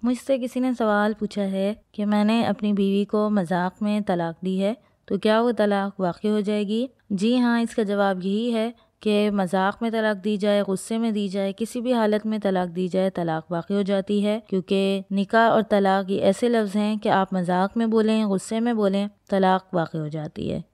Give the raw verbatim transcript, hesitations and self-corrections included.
मुझसे किसी ने सवाल पूछा है कि मैंने अपनी बीवी को मजाक में तलाक दी है, तो क्या वो तलाक वाक़ई हो जाएगी? जी हाँ, इसका जवाब यही है कि मजाक में तलाक दी जाए, गुस्से में दी जाए, किसी भी हालत में तलाक दी जाए, तलाक वाक़ई हो जाती है। क्योंकि निकाह और तलाक ये ऐसे लफ्ज़ हैं कि आप मजाक में बोलें, गुस्से में बोलें, तलाक वाक़ई हो जाती है।